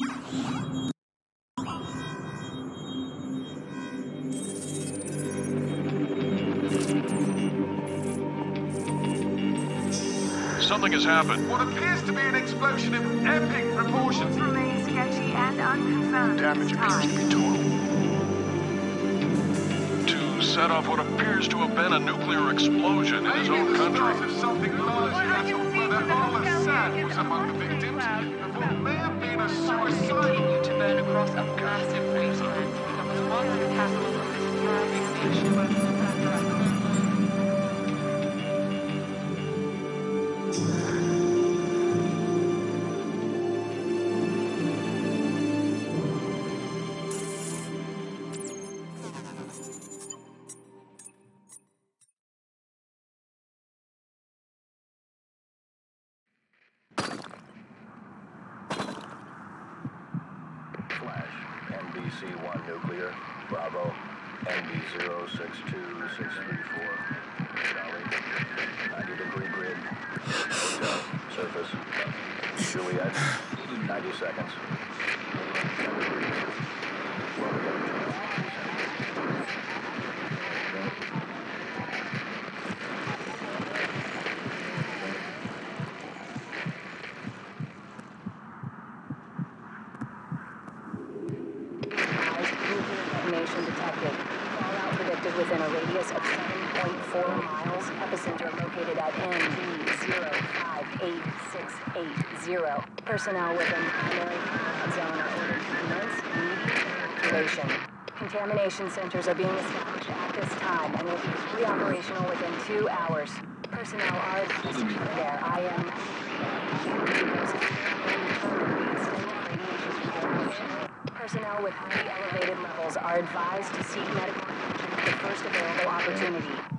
Something has happened. What appears to be an explosion of epic proportions. Remains sketchy and unconfirmed. Damage appears to be total. To set off what appears to have been a nuclear explosion in his own country. Of something larger than Brother Al-Assad was among the victims. Of what may have been a suicidal. Continued to burn across a massive wasteland that was once the capital of this thriving nation. NBC-1 nuclear, Bravo, NB062634, Charlie, 90-degree grid, hotel, surface, Juliet, 90 seconds. Detonation detected. Fallout predicted within a radius of 7.4 miles. Epicenter located at NG058680. Personnel within primary fallout zone are ordered to commence immediate evacuation. Contamination centers are being established at this time and will be fully operational within 2 hours. Personnel are advised to keep their IM Personnel with highly elevated levels are advised to seek medical attention at the first available opportunity.